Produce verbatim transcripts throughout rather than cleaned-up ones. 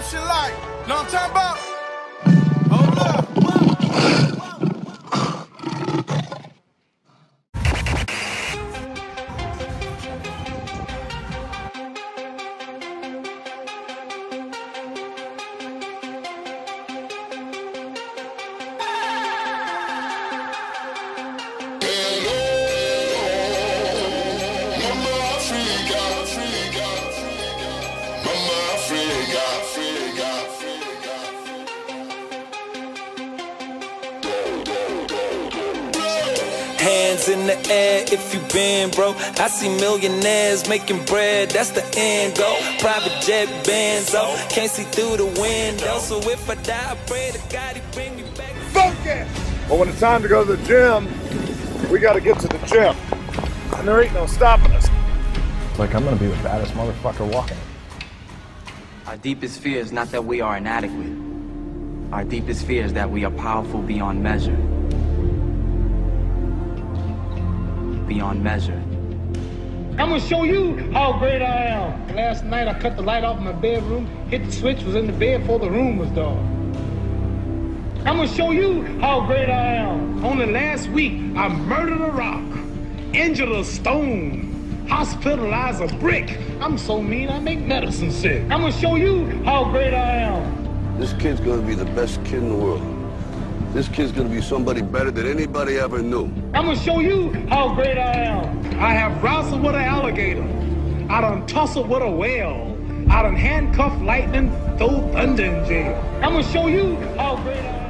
shit like. Know what I'm talking about? Hold up. Hands in the air if you been broke. I see millionaires making bread, that's the end goal. Private jet Benzo, can't see through the window. So if I die, I pray to God he bring me back. Focus! But when it's time to go to the gym, we gotta get to the gym. And there ain't no stopping us. It's like I'm gonna be the baddest motherfucker walking. Our deepest fear is not that we are inadequate. Our deepest fear is that we are powerful beyond measure. Beyond measure. I'm gonna show you how great I am. Last night I cut the light off in my bedroom, hit the switch, was in the bed before the room was dark. I'm gonna show you how great I am. Only last week I murdered a rock, injured a stone, hospitalized a brick. I'm so mean I make medicine sick. I'm gonna show you how great I am. This kid's gonna be the best kid in the world. This kid's gonna be somebody better than anybody ever knew. I'm gonna show you how great I am. I have wrestled with an alligator. I done tussled with a whale. I done handcuffed lightning, throw thunder in jail. I'm gonna show you how great I am.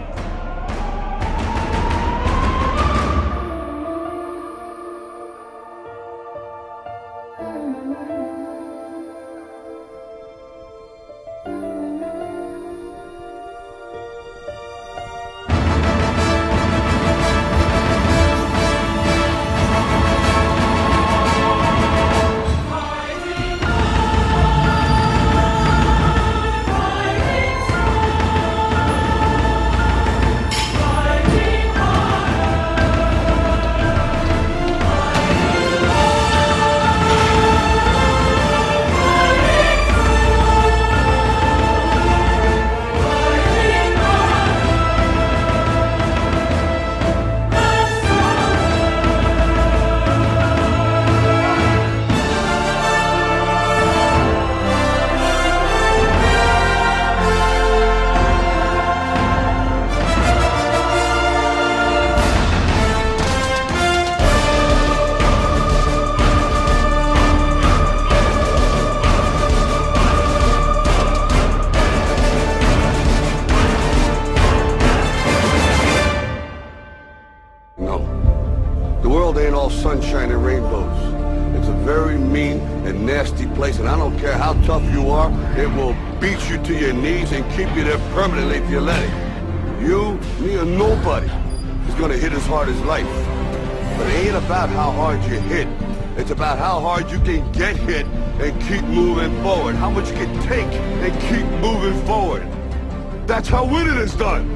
Sunshine and rainbows. It's a very mean and nasty place, and I don't care how tough you are, it will beat you to your knees and keep you there permanently if you let it. You, me, or nobody is gonna hit as hard as life. But it ain't about how hard you hit. It's about how hard you can get hit and keep moving forward. How much you can take and keep moving forward. That's how winning is done.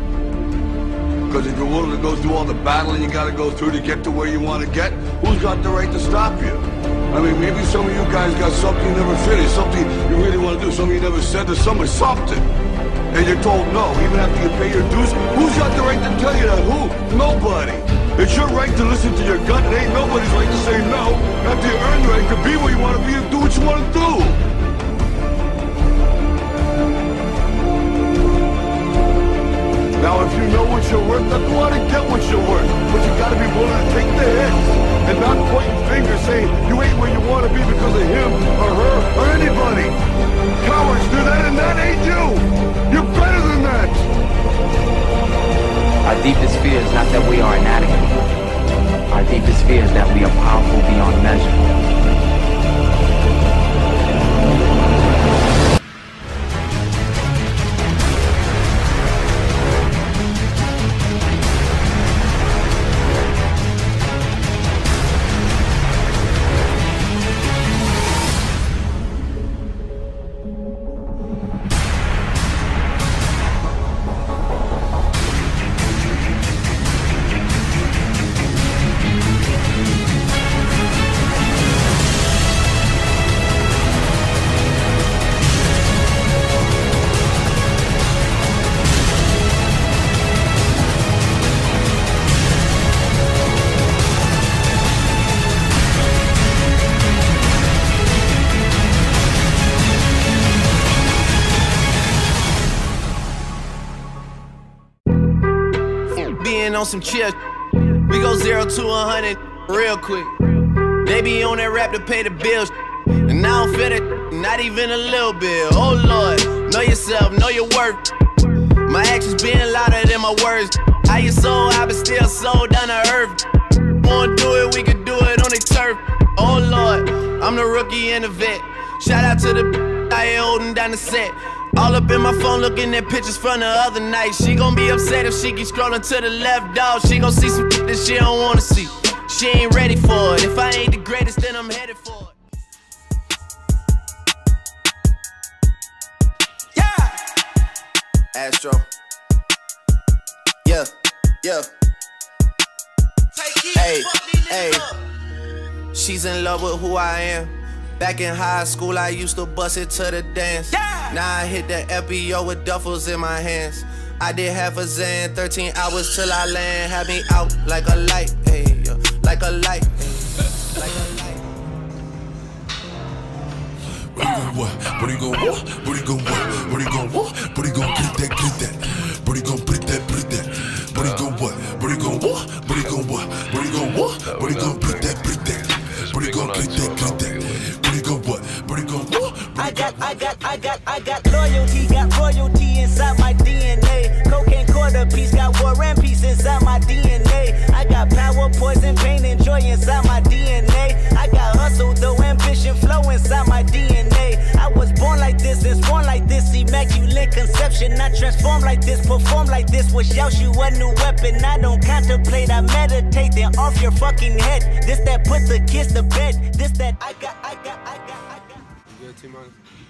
Because if you're willing to go through all the battling you gotta go through to get to where you want to get, who's got the right to stop you? I mean, maybe some of you guys got something you never finished, something you really want to do, something you never said to somebody, something. And you're told no, even after you pay your dues. Who's got the right to tell you that? Who? Nobody. It's your right to listen to your gut. It ain't nobody's right to say no after you earn the right to be where you want to be and do what you want to do. Now, if you know what you're worth, then go out and get what you're worth. But you gotta be willing to take the hits and not pointing fingers saying you ain't where you want to be because of him or her or anybody. Cowards do that, and that ain't you. You're better than that. Our deepest fear is not that we are inadequate. Our deepest fear is that we are powerful beyond measure. on some chill. We go zero to a hundred real quick. They be on that rap to pay the bills, and I don't feel it, not even a little bit. Oh Lord, know yourself, know your worth. My actions being louder than my words. How you soul, I been still sold down to earth. Wanna do it, we can do it on the turf. Oh Lord, I'm the rookie and the vet. Shout out to the I ain't holding down the set. All up in my phone looking at pictures from the other night. She gon' be upset if she keep scrolling to the left, dog. She gon' see some shit that she don't wanna see. She ain't ready for it. If I ain't the greatest, then I'm headed for it. Yeah! Astro. Yeah, yeah. Hey, hey. She's in love with who I am. Back in high school, I used to bust it to the dance. Yeah. Now I hit the F B O with duffels in my hands. I did half a Zan, thirteen hours till I land. Had me out like a light, hey, yo, like a light, hey, like a light. What he gon' what? What he gon' what? What he gon' what? What he gon' what? What he gon' get that, get that? What he gon' put that, put that? What he gon' what? What he gon' what? What he gon' what? What he gon' what? What he gon' put that, put that? What he gon' get that, get that? What he gon' what? What he gon' what? I got, I got, I got, I got loyalty, got royalty inside my D N A. Cocaine quarter piece, got war and peace inside my D N A. I got power, poison, pain, and joy inside my D N A. I got hustle, though, ambition, flow inside my D N A. I was born like this and born like this, immaculate conception. I transform like this, perform like this, wish out you a new weapon. I don't contemplate, I meditate, then off your fucking head. This that put the kids to bed. This that I got, I got, I got, I got. You good, T-Money?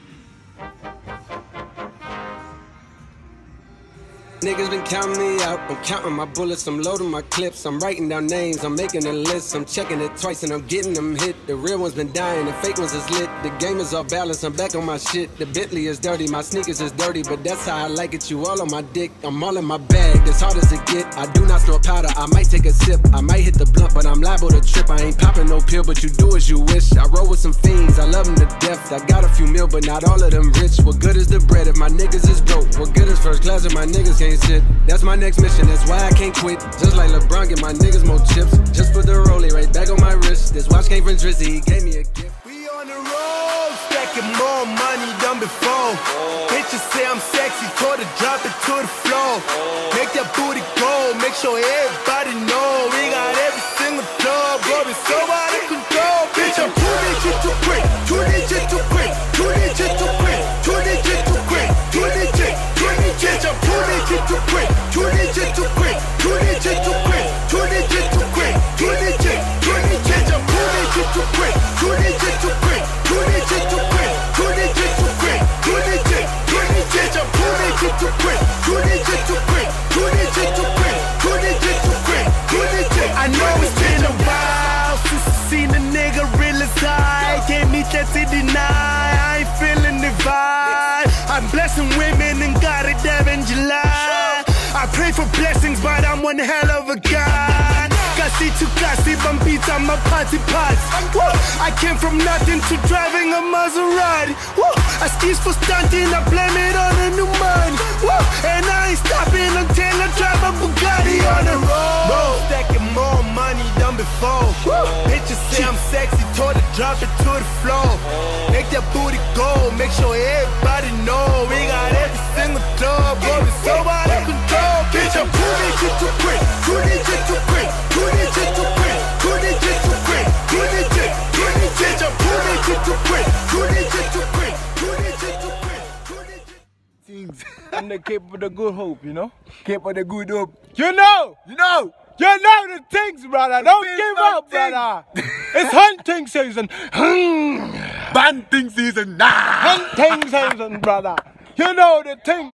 Niggas been counting me out, I'm counting my bullets, I'm loading my clips, I'm writing down names, I'm making a list, I'm checking it twice and I'm getting them hit. The real ones been dying, the fake ones is lit, the game is off balance, I'm back on my shit. The Bentley is dirty, my sneakers is dirty, but that's how I like it, you all on my dick, I'm all in my bag, as hard as it get. I do not store powder, I might take a sip, I might hit the blunt, but I'm liable to trip. I ain't popping no pill, but you do as you wish. I roll with some fiends, I love them to death, I got a few mil, but not all of them rich. What good is the bread if my niggas is broke? What good is first class if my niggas can't sit? That's my next mission, that's why I can't quit. Just like LeBron, get my niggas more chips. Just put the rollie right back on my wrist. This watch came from Drizzy, he gave me a gift. We on the road, stacking more money than before. Bitches say I'm sexy, told her drop it to the floor. Make that booty go, make sure everybody know. We got every single club, going so out of control. Bitch, I'm too digit too quick, too digit too quick, too digit too quick, too digit too quick, too digit, too digit, I'm too digit too quick. Two digit too quick, two digit too quick, two digit too quick, two digit, two digit, I'm two digit too quick, two digit too quick, two digit too quick, two digit too quick, two digit, two digit, I'm two digit too quick, two digit too quick, two digit too quick, two digit too quick, two digit. I know it's been a while since I seen a nigga real as I can't meet that to deny. I ain't feeling the vibe. I'm blessing women and got it there in July. I pray for blessings, but I'm one hell of a guy. Kasi to kasi, bambita, my party parts. Woo! I came from nothing to driving a Maserati. Woo! I skis for stunting, I blame it on the new money. Woo! And I ain't stopping until I drive a Bugatti on the road. Road stacking more money than before. Woo! Bitches say I'm sexy, told her drop it to the floor. Make that booty go, make sure everybody know. We got every single club, going so out of control. Bitch, I'm two digit too quick, two digit too quick, two digit too quick, two digit too quick, two digit, two digit, I'm two digit too quick, two digit too quick, two digit too quick, two digit. Things. I'm the Cape of the Good Hope, you know? Cape of the Good Hope. You know! You know! You know the things, brother! Don't give up, brother! It's hunting season! Hunting season! Hunting season, brother! You know the thing!